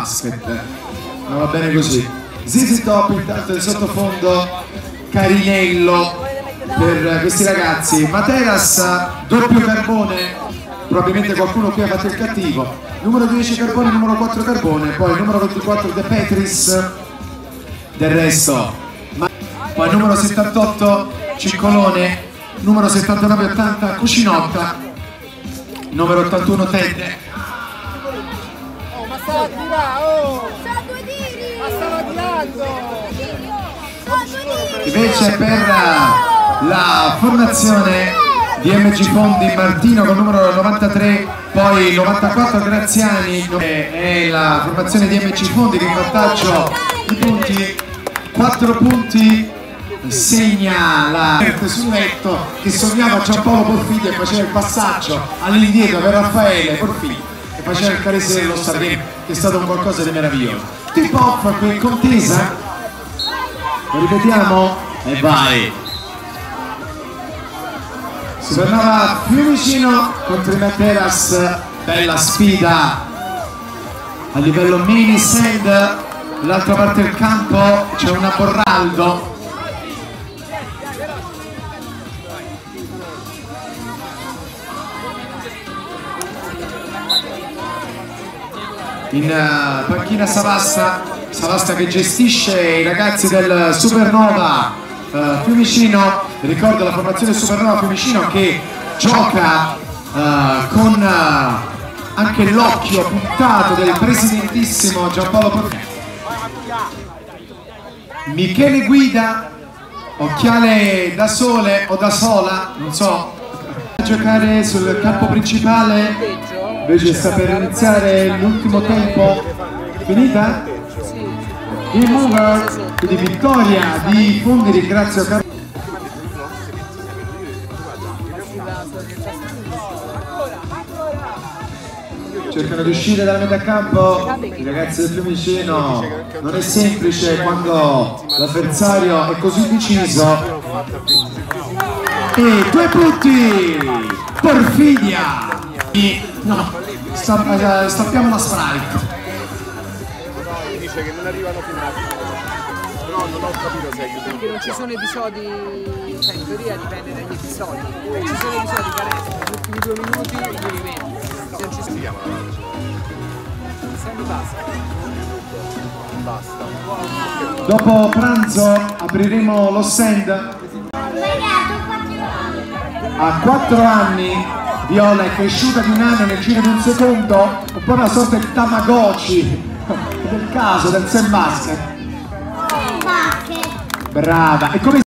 Basket. Non va bene così. ZZ Top intanto in sottofondo, carinello per questi ragazzi. Materas, doppio carbone, probabilmente qualcuno qui ha fatto il cattivo. Numero 10 carbone, numero 4 carbone, poi numero 24 De Petris, del resto. Poi numero 78 Ciccolone, numero 79-80 Cucinotta, numero 81 Ted. Oh, ma stava a tirare, oh! Ma stava tirando! Invece per la formazione di MG Fondi Martino con numero 93, poi 94 Graziani, è la formazione di MG Fondi che in vantaggio di punti, 4 punti segna la sul letto che sognava Giampaolo Porfidi e faceva il passaggio all'indietro per Raffaele Porfidi e faceva il carese dello Stardino, che è stato un qualcosa di meraviglioso. Tip off qui contesa, lo ripetiamo e vai. Si tornava più vicino contro i Materas, bella sfida a livello mini sand. Dall'altra parte del campo c'è una Borraldo. In panchina Savasta che gestisce i ragazzi del Supernova Fiumicino. Ricordo la formazione Supernova Fiumicino che gioca con anche l'occhio puntato del presidentissimo Giampaolo Porfidi. Michele guida, occhiale da sole o da sola, non so, a giocare sul campo principale. Invece sta per iniziare l'ultimo tempo. Finita? Il mover, quindi vittoria di Fondi. Ringrazio Carlo. Cercano di uscire dalla metà campo i ragazzi del Fiumicino. Non è semplice quando l'avversario è così deciso. E 2 punti Porfidia. No, stappiamo la Sprite. Dice che non arrivano fino a... Però non ho capito se perché non ci sono episodi, cioè in teoria dipende dagli episodi. Ci sono episodi che restano negli ultimi 2 minuti e io li vedo. Se non ci si chiama la basta. Dopo pranzo apriremo lo stand. A 4 anni Viola è cresciuta di un anno nel giro di un secondo, un po' una sorta di Tamagotchi del caso del Sam Basket. Brava. E come